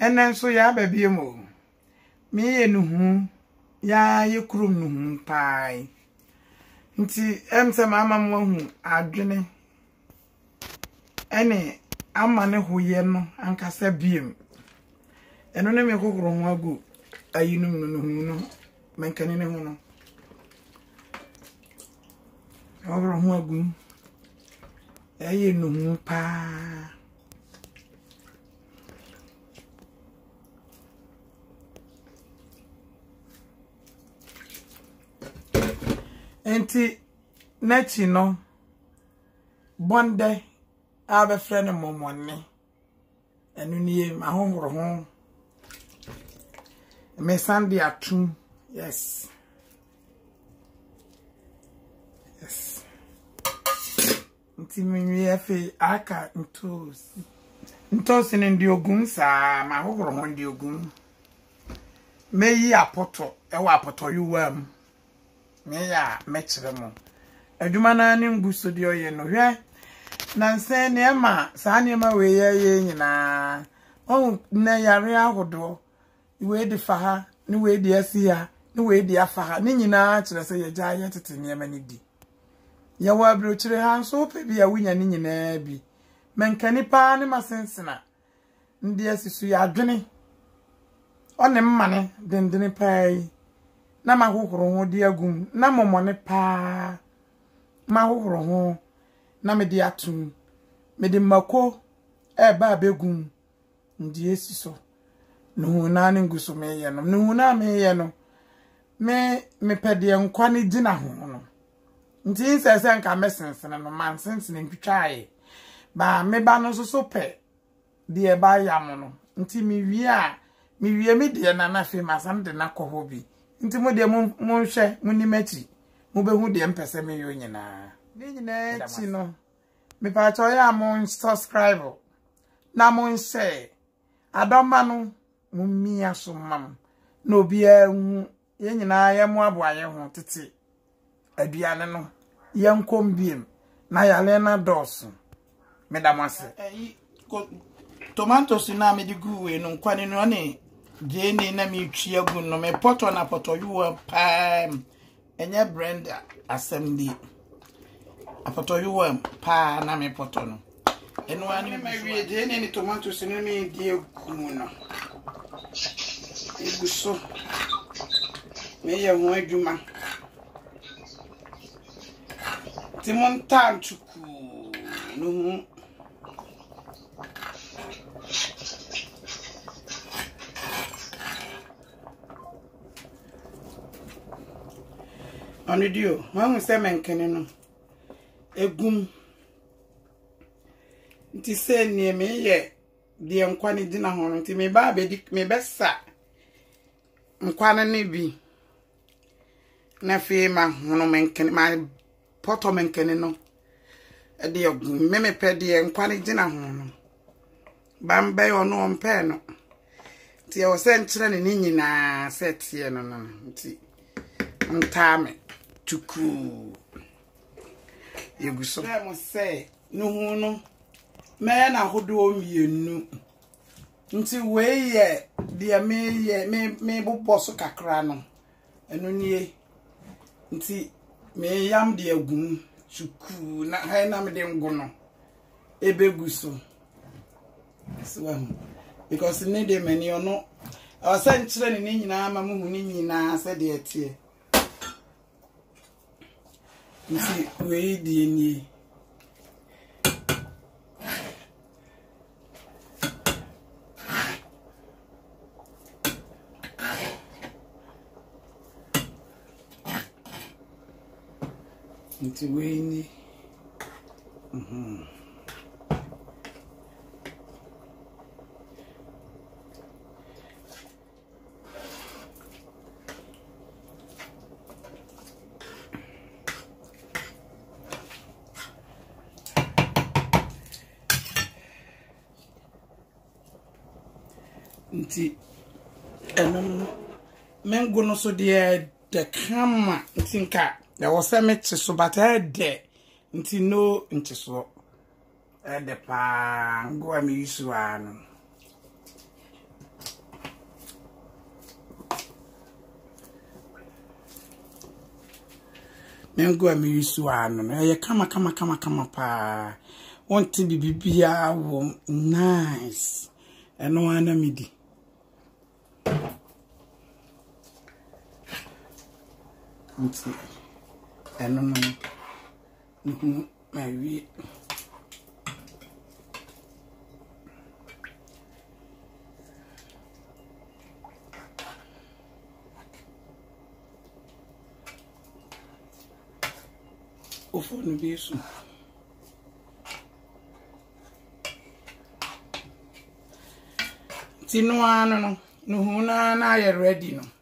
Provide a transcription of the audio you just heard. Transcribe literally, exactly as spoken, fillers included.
enen so ya babie mo me ye nuhu ya ye krum nuhu pai nti emse mama mo hu adwene ene amane hoye no ankasa biem eno ne me kokoro ho agu ayinum no nuhu no menkani ne ho no ogro ho agu aye nuhu pa enti nechi no bonde abe frene momone enu niye ma honhoro ho me sandi atu yes yes enti mi efe aka ntos ntos ni ndi ogun sa ma honhoro ho ndi ogun meyi apoto ewa apoto yuwam me ya mechire mo adwuma na ne nguso de oye no hwe na nse ne ma sa ne ma we ye ye nyina o na yare ahodo we de fa ha ne we de asi ha ne we de afa ha ne nyina kire se ye gya ye tete ne ma ne di ye wa bro kire ha so pe bia wunya ne nyina bi menkani pa ne masensena ndi asisu ya adwene o ne mmane dendene pai na mahokoro ho de agum na momone pa mahokoro ho na me de atum me de mako e ba begum ndi esiso no na ne nguso me ye no no na me ye no me me pede nkwa ne gina ho no ndi sese nka mesensene no man sensene ntwaaye ba me ba no so so pe de e ba yam no nti me wie a me wie me de na na fe masam de na koho bi nti mo de mo hwe mo ni machi mo behu de mpese me yo nyina ni nyina chi no me pa cho ya mo subscribe na mo share adoma no mo mi aso mam na obi ahu ye nyina ya mo aboaye ho tete aduane no ye nkom biem na yale na dos me da mo ase eh tomatoes na me di guwe no kwani no ne jeni na mi twa gu no me poto na poto yuwa pa enye Brenda assembly apoto yuwa pa na me poto no eno ani me wie jeni ni tomatoes no mi di gu no iguso me ye ho adwuma timon tan chuku no onidio ma se menkene no egum nti se nie me ye de nkwane dina ho no nti me ba be me besa nkwane ne bi na fe ma hono menkene ma poto menkene no e de egum me me pe de nkwane dina ho no bambe ono mpe no nti e wo se nkyere ne ni nyina set ye no no nti ntame tuku yeguso mo se no hu no me na hodo omienu nti we ye de me ye me me boboso kakra no eno nie nti me yam de agum tuku na ha na me de ngo no ebeguso so because ne de mani ono asan kire ne nyina ma mu hu ne nyina se de etie nti we di ni nti we ni mhm nti enom mengo no so de de kama ntinka ya wo se meche so bata de nti no nti so e de pa ngo ami yusu anu Mango a me use one. I come, come, come, come, pa. Want to be bibia nice. And no one midi. And no, no, my wee. Ofo no bi so ti no ano no no hu na na ye ready no